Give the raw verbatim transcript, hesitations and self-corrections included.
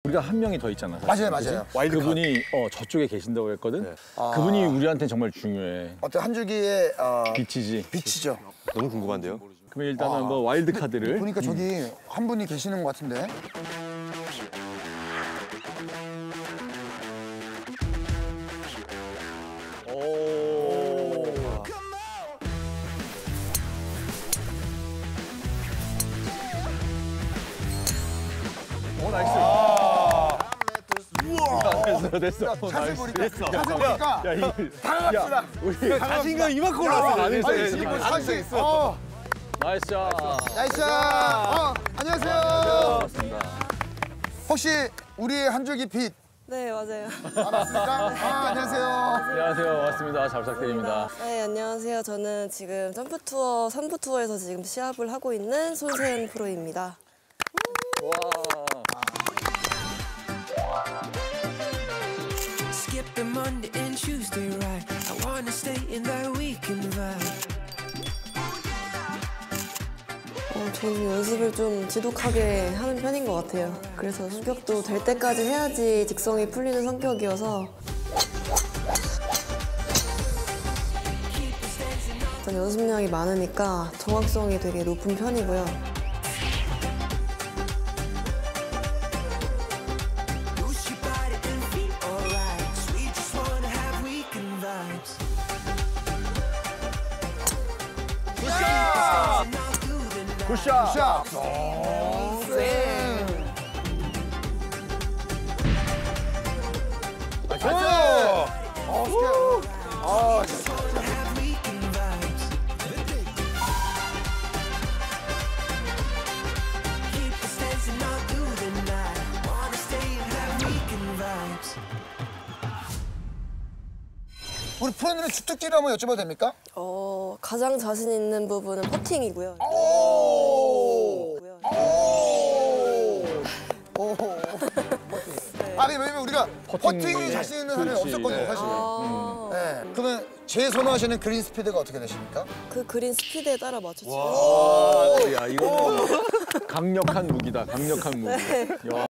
우리가 한 명이 더 있잖아. 사실. 맞아요, 맞아요. 와일드 그분이 어, 저쪽에 계신다고 했거든. 네. 아... 그분이 우리한테는 정말 중요해. 어떤 한 줄기의 어... 빛이지. 빛이죠. 너무 궁금한데요? 그러면 일단은 아... 뭐 와일드 카드를. 보니까 저기 음. 한 분이 계시는 것 같은데. 오, 나이스. 아 우와. 됐어, 됐어. 야, 자세 보니까, 됐어. 자세 보니까. 야, 야, 다 갑시다. 우리 자신감 이만큼 올랐어. 안 했어. 아니, 지금 자신 있어. 나이스 샷. 나이스 샷. 어, 안녕하세요. 반갑습니다. 혹시 우리의 한 줄기 빛? 네, 맞아요. 아, 맞습니까? 아, 안녕하세요. 안녕하세요. 반갑습니다. 잘 부탁드립니다. 네, 안녕하세요. 저는 지금 점프 투어 삼 부 투어에서 지금 시합을 하고 있는 손세은 프로입니다. 와. Skip the Monday and Tuesday ride. I wanna stay in that weekend vibe. 어, 저는 연습을 좀 지독하게 하는 편인 것 같아요. 그래서 성격도 될 때까지 해야지 직성이 풀리는 성격이어서 일단 연습량이 많으니까 정확성이 되게 높은 편이고요. 굿샷! 굿샷! 오, 쎄! 나이스! 어, 스케 아, 우리 프로님의 주특기를 한번 여쭤봐도 됩니까? 어, 가장 자신 있는 부분은 퍼팅이고요. 오! 오! 오! 아니, 왜냐면 우리가 퍼팅, 퍼팅이 자신 있는 사람이 그렇지. 없었거든요, 사실. 아, 네. 그러면 제일 선호하시는 그린 스피드가 어떻게 되십니까? 그 그린 스피드에 따라 맞춰주세요. 와, 야, 이거는 강력한 무기다. 강력한 무기. 야.